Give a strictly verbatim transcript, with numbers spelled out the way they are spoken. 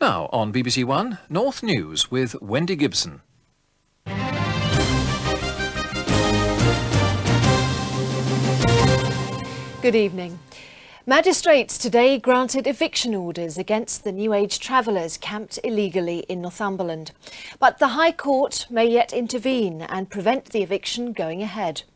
Now on B B C One, North News with Wendy Gibson. Good evening. Magistrates today granted eviction orders against the New Age travellers camped illegally in Northumberland. But the High Court may yet intervene and prevent the eviction going ahead.